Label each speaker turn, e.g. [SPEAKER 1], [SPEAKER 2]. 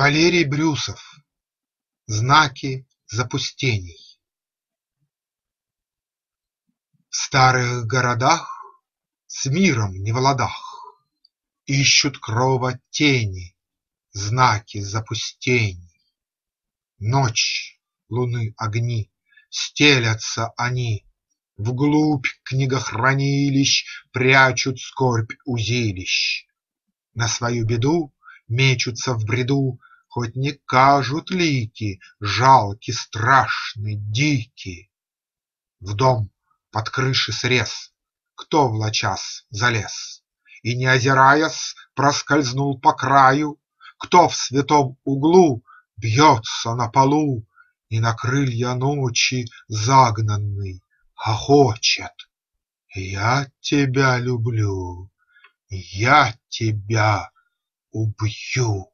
[SPEAKER 1] Валерий Брюсов. Знаки запустений. В старых городах, с миром не в ладах, ищут кровотени, знаки запустений. Ночь, луны огни, стелятся они, вглубь книгохранилищ прячут скорбь узилищ. На свою беду мечутся в бреду, хоть не кажут лики жалки, страшны, дики. В дом под крыши срез кто влачас залез и, не озираясь, проскользнул по краю? Кто в святом углу бьется на полу и на крылья ночи загнанный хохочет? Я тебя люблю, я тебя убью.